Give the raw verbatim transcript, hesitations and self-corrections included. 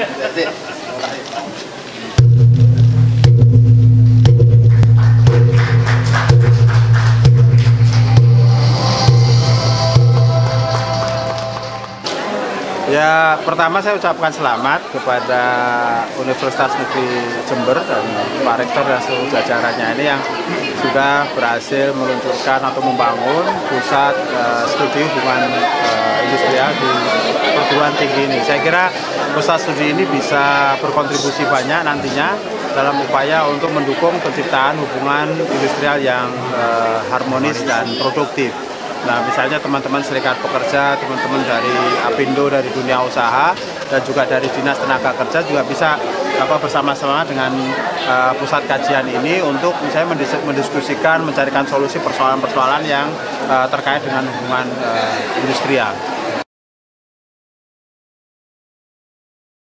Ya, pertama saya ucapkan selamat kepada Universitas Negeri Jember dan Pak Rektor dan seluruh jajarannya ini yang sudah berhasil meluncurkan atau membangun pusat uh, studi hubungan uh, industrial di perguruan tinggi ini. Saya kira pusat studi ini bisa berkontribusi banyak nantinya dalam upaya untuk mendukung penciptaan hubungan industrial yang uh, harmonis dan produktif. Nah, misalnya teman-teman serikat pekerja, teman-teman dari Apindo, dari dunia usaha, dan juga dari Dinas Tenaga Kerja juga bisa apa, bersama-sama dengan uh, pusat kajian ini untuk misalnya mendiskusikan, mencarikan solusi persoalan-persoalan yang uh, terkait dengan hubungan uh, industrial.